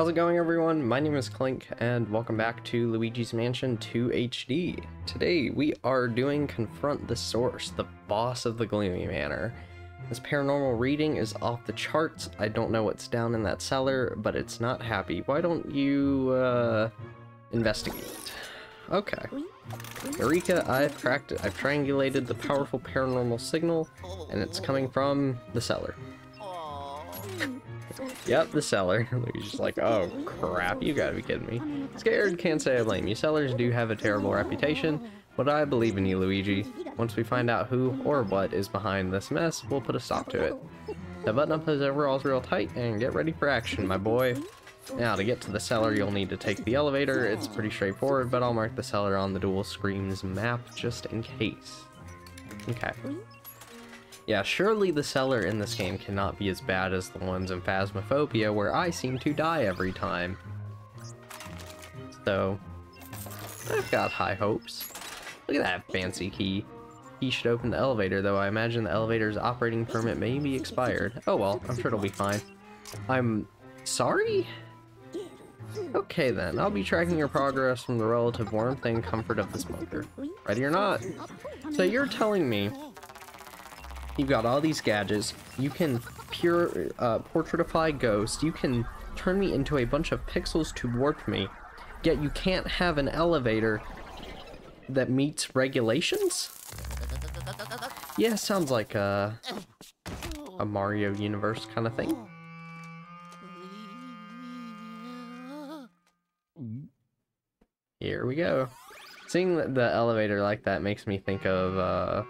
How's it going, everyone? My name is Clink and welcome back to Luigi's Mansion 2 HD. Today we are doing Confront the Source, the boss of the Gloomy Manor. This paranormal reading is off the charts. I don't know what's down in that cellar, but it's not happy. Why don't you investigate? Okay. Eureka, I've triangulated the powerful paranormal signal and it's coming from the cellar. Yep, the cellar. Luigi's like, oh crap, you gotta be kidding me. Scared, can't say I blame you. Cellars do have a terrible reputation, but I believe in you, Luigi. Once we find out who or what is behind this mess, we'll put a stop to it. Now button up those overalls real tight and get ready for action, my boy. Now, to get to the cellar, you'll need to take the elevator. It's pretty straightforward, but I'll mark the cellar on the Dual Screams map just in case. Okay. Yeah, surely the cellar in this game cannot be as bad as the ones in Phasmophobia, where I seem to die every time. So, I've got high hopes. Look at that fancy key. He should open the elevator, though I imagine the elevator's operating permit may be expired. Oh well, I'm sure it'll be fine. I'm sorry? Okay then, I'll be tracking your progress from the relative warmth and comfort of this bunker. Ready or not? So you're telling me you've got all these gadgets, you can portraitify ghosts, you can turn me into a bunch of pixels to warp me, yet you can't have an elevator that meets regulations? Yeah, sounds like a Mario universe kind of thing. Here we go. Seeing the elevator like that makes me think of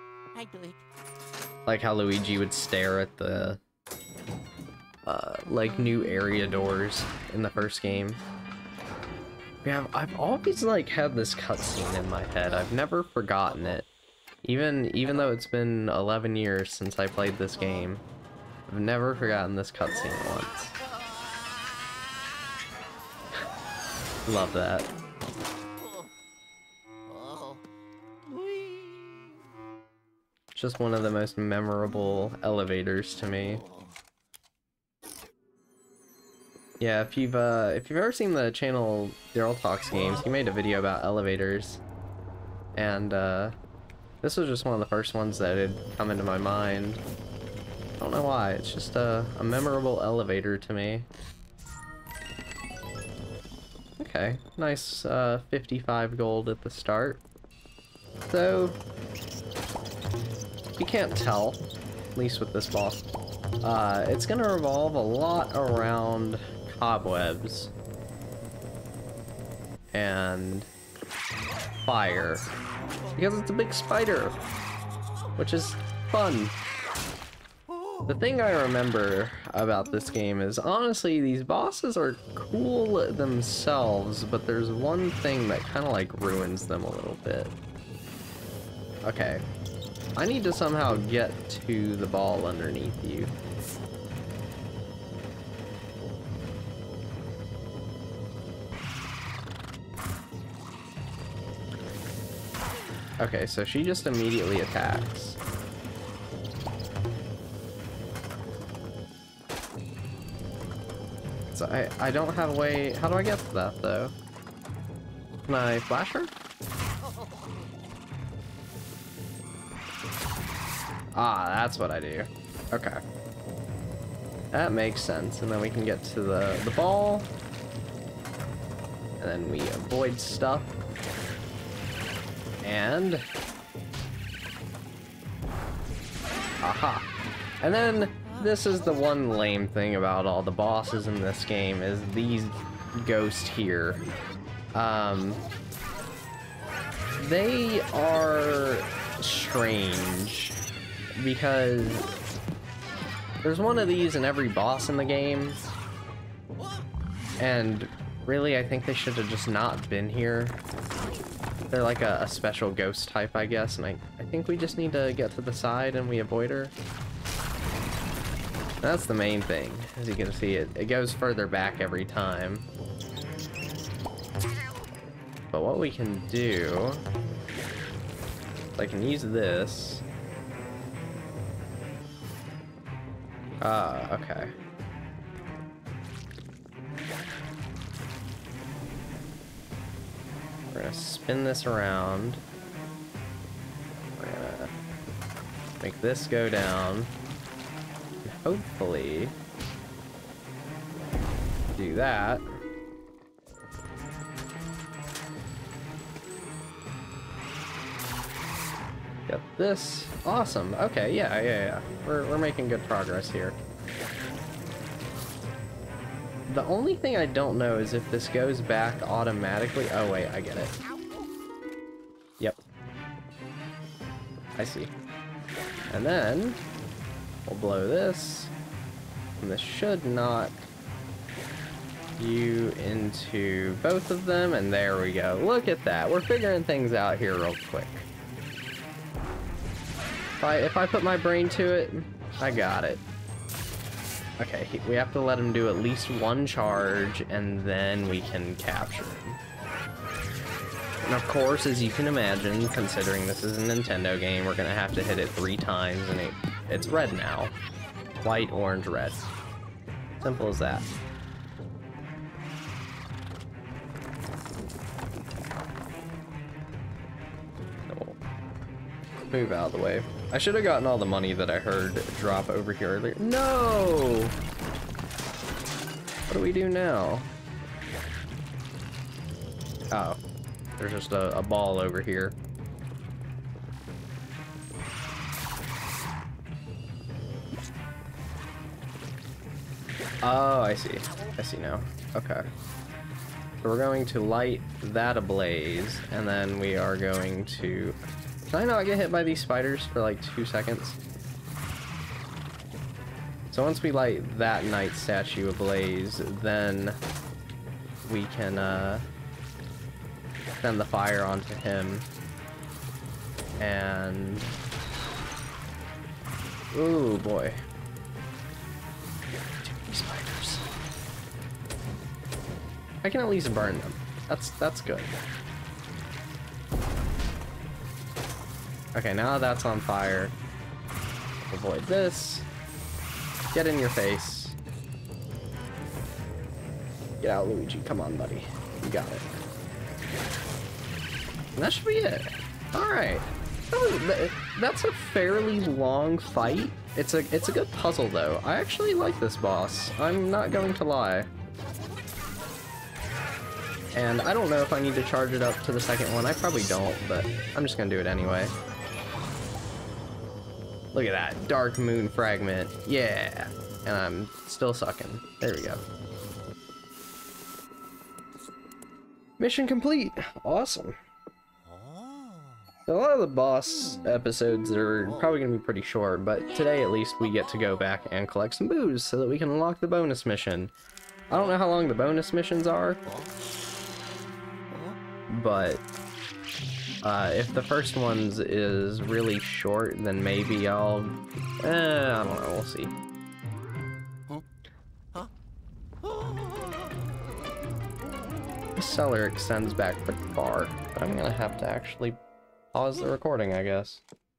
like how Luigi would stare at the like new area doors in the first game. Yeah, I've always like had this cutscene in my head. I've never forgotten it. Even though it's been 11 years since I played this game, I've never forgotten this cutscene once. Love that. Just one of the most memorable elevators to me. Yeah, if you've ever seen the channel Daryl Talks Games, he made a video about elevators, and this was just one of the first ones that had come into my mind. I don't know why, it's just a memorable elevator to me. Okay, nice 55 gold at the start. So you can't tell, at least with this boss, it's gonna revolve a lot around cobwebs and fire, because it's a big spider, which is fun. The thing I remember about this game is, honestly, these bosses are cool themselves, but there's one thing that kind of like ruins them a little bit. Okay. I need to somehow get to the ball underneath you. Okay, so she just immediately attacks. So I don't have a way. How do I get to that though? Can I flash her? Ah, that's what I do. Okay. That makes sense. And then we can get to the ball. And then we avoid stuff. And aha. And then this is the one lame thing about all the bosses in this game, is these ghosts here. They are strange, because there's one of these in every boss in the game, and really I think they should have just not been here. They're like a special ghost type, I guess, and I think we just need to get to the side and we avoid her. That's the main thing. As you can see, it goes further back every time. But what we can do, I can use this. Ah, okay. gonna spin this around. We're gonna make this go down. And hopefully do that. Get this. Awesome. Okay, yeah. We're making good progress here. The only thing I don't know is if this goes back automatically. Oh wait, I get it. Yep. I see. And then we'll blow this. And this should knock you into both of them, and there we go. Look at that. We're figuring things out here real quick. If I put my brain to it, I got it. Okay, we have to let him do at least one charge, and then we can capture him. And of course, as you can imagine, considering this is a Nintendo game, we're gonna have to hit it 3 times, and it's red now. White, orange, red. Simple as that. Move out of the way. I should have gotten all the money that I heard drop over here earlier. No! What do we do now? Oh. There's just a ball over here. Oh, I see. I see now. Okay. So we're going to light that ablaze, and then we are going to... Can I not get hit by these spiders for like 2 seconds? So once we light that knight statue ablaze, then we can send the fire onto him. And... Ooh, boy. Too many spiders. I can at least burn them. That's good. Okay, now that's on fire. Avoid this. Get in your face. Get out, Luigi. Come on, buddy. You got it. And that should be it. Alright. That's a fairly long fight. It's a good puzzle, though. I actually like this boss. I'm not going to lie. And I don't know if I need to charge it up to the second one. I probably don't, but I'm just gonna do it anyway. Look at that. Dark Moon Fragment. Yeah. And I'm still sucking. There we go. Mission complete. Awesome. So a lot of the boss episodes are probably going to be pretty short, but today at least we get to go back and collect some booze so that we can unlock the bonus mission. I don't know how long the bonus missions are, but if the first one's is really short, then maybe I'll... I don't know, we'll see. The cellar extends back pretty far, but I'm gonna have to actually pause the recording, I guess.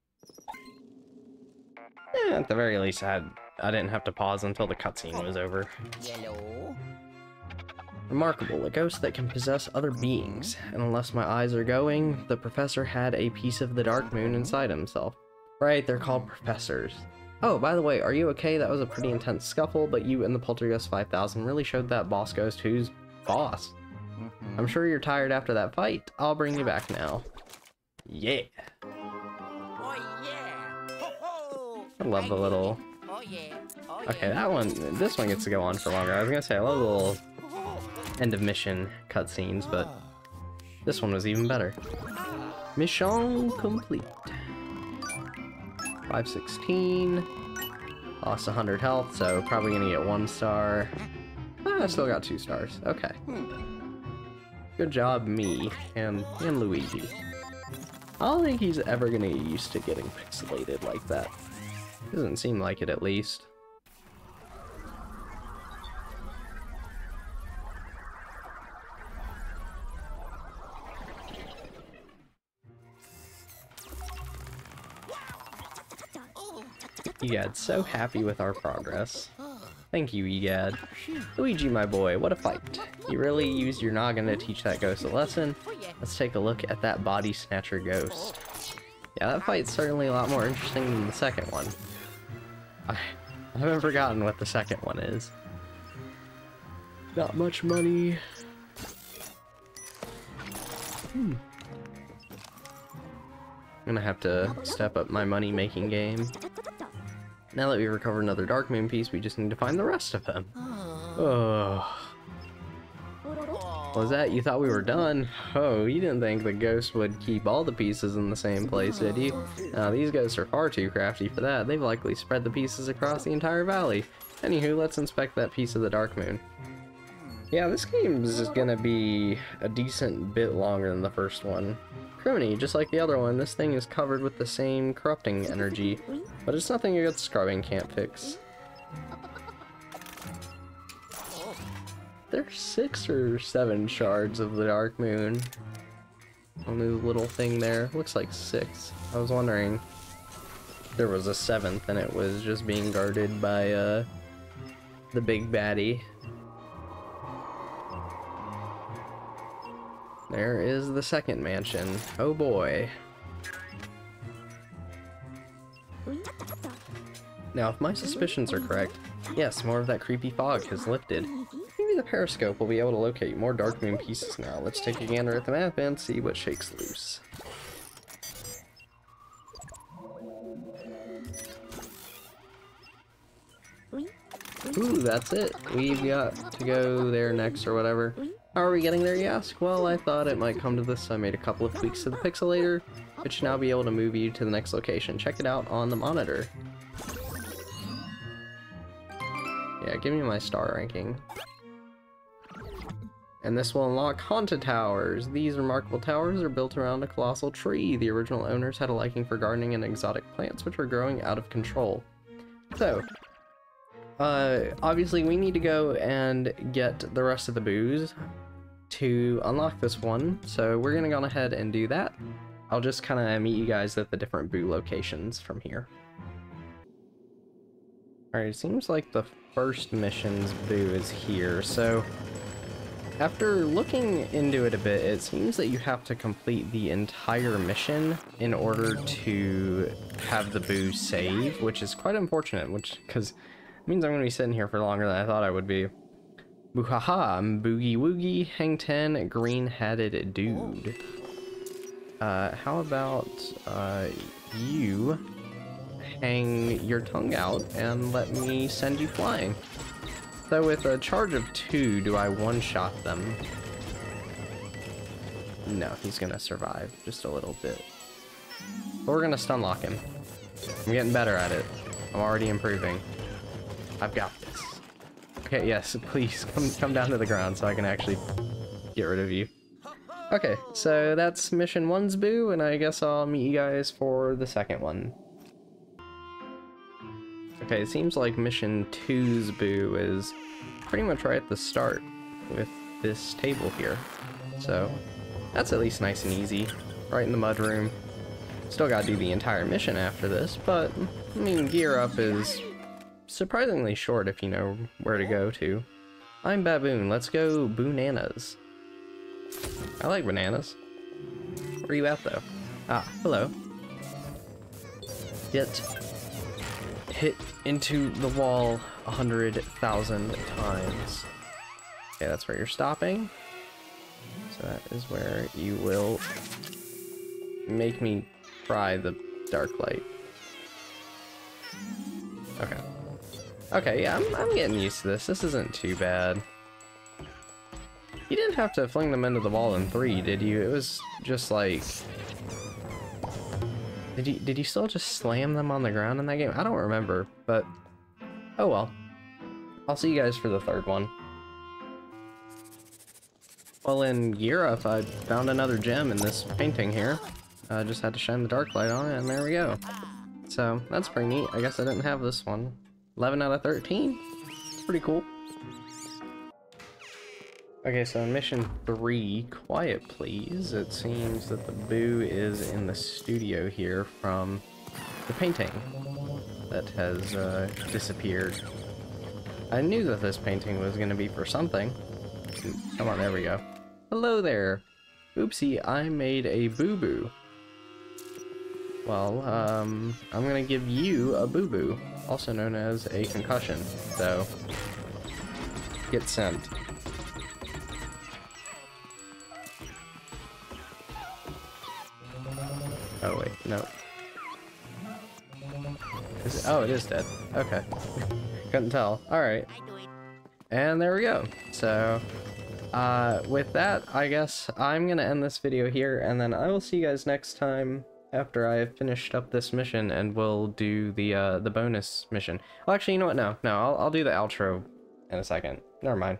At the very least, I didn't have to pause until the cutscene was over. Yellow. Remarkable, a ghost that can possess other beings, and unless my eyes are going, the professor had a piece of the Dark Moon inside himself. Right, they're called professors. Oh, by the way, are you okay? That was a pretty intense scuffle, but you and the Poltergeist 5000 really showed that boss ghost who's boss. I'm sure you're tired after that fight. I'll bring you back now. Yeah. Oh yeah. Ho ho. I love the little... Oh yeah. Oh yeah. Okay, that one, this one gets to go on for longer. I was gonna say, I love the little end of mission cutscenes, but this one was even better. Mission complete. 516. Lost 100 health, so probably gonna get 1 star. I still got 2 stars. Okay. Good job, me and Luigi. I don't think he's ever gonna get used to getting pixelated like that. Doesn't seem like it, at least. Yeah, it's so happy with our progress. Thank you, Egad. Luigi, my boy, what a fight. You really used your noggin to teach that ghost a lesson. Let's take a look at that body snatcher ghost. Yeah, that fight's certainly a lot more interesting than the second one. I haven't forgotten what the second one is. Not much money. I'm gonna have to step up my money-making game. Now that we've recovered another Dark Moon piece, we just need to find the rest of them. Oh. Was that? You thought we were done? Oh, you didn't think the ghost would keep all the pieces in the same place, did you? Now, these ghosts are far too crafty for that. They've likely spread the pieces across the entire valley. Anywho, let's inspect that piece of the Dark Moon. Yeah, this game is gonna be a decent bit longer than the first one. Criminy, just like the other one, this thing is covered with the same corrupting energy, but it's nothing a good scrubbing can't fix. There's 6 or 7 shards of the Dark Moon on the little thing there. Looks like 6. I was wondering if there was a 7th and it was just being guarded by the big baddie. There is the second mansion. Oh boy. Now, if my suspicions are correct, yes, more of that creepy fog has lifted. Maybe the periscope will be able to locate more Dark Moon pieces now. Let's take a gander at the map and see what shakes loose. Ooh, that's it. We've got to go there next or whatever. How are we getting there, you ask? Well, I thought it might come to this, so I made a couple of tweaks to the pixelator, which should now be able to move you to the next location. Check it out on the monitor. Yeah, give me my star ranking. And this will unlock Haunted Towers. These remarkable towers are built around a colossal tree. The original owners had a liking for gardening and exotic plants, which were growing out of control. So, obviously we need to go and get the rest of the booze to unlock this one. So we're gonna go ahead and do that. I'll just kind of meet you guys at the different boo locations from here. Alright, it seems like the first mission's boo is here, so after looking into it a bit, it seems that you have to complete the entire mission in order to have the boo save, which is quite unfortunate, because it means I'm going to be sitting here for longer than I thought I would be. Boohaha, boogie woogie, hang 10, green-hatted dude. How about, you hang your tongue out and let me send you flying. So with a charge of 2, do I one-shot them? No, he's gonna survive just a little bit. But we're gonna stun lock him. I'm getting better at it. I'm already improving. I've got this. Okay, yes, please come down to the ground so I can actually get rid of you. Okay, so that's mission 1's boo, and I guess I'll meet you guys for the second one. Okay, it seems like mission 2's boo is pretty much right at the start with this table here. So that's at least nice and easy. Right in the mudroom. Still gotta do the entire mission after this, but I mean, gear up is surprisingly short if you know where to go to. I'm Baboon, let's go bananas. I like bananas. Where are you at though? Ah, hello. Get hit into the wall 100,000 times. Okay, that's where you're stopping. So that is where you will make me try the dark light. Okay. Okay, yeah, I'm getting used to this. This isn't too bad. You didn't have to fling them into the wall in 3, did you? It was just like... Did you still just slam them on the ground in that game? I don't remember, but... oh well. I'll see you guys for the third one. Well, in Gear Up, I found another gem in this painting here. I just had to shine the dark light on it, and there we go. So, that's pretty neat. I guess I didn't have this one. 11 out of 13. It's pretty cool. Okay, so in mission 3, quiet please. It seems that the boo is in the studio here from the painting that has disappeared. I knew that this painting was going to be for something. Come on, there we go. Hello there. Oopsie, I made a boo-boo. Well, I'm going to give you a boo-boo, also known as a concussion. So, get sent. Oh wait, no. Oh, it is dead. Okay. Couldn't tell. Alright. And there we go. So, with that, I guess I'm gonna end this video here, and then I will see you guys next time after I have finished up this mission, and we'll do the bonus mission. Well, actually, you know what? No, I'll do the outro in a second. Never mind.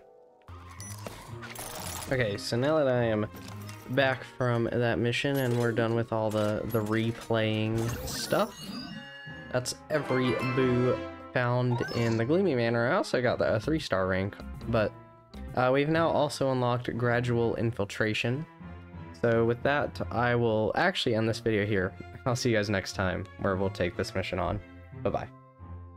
Okay, so now that I am back from that mission and we're done with all the replaying stuff, that's every boo found in the Gloomy Manor. I also got the 3-star rank, but we've now also unlocked gradual infiltration. So with that, I will actually end this video here. I'll see you guys next time where we'll take this mission on. Bye bye.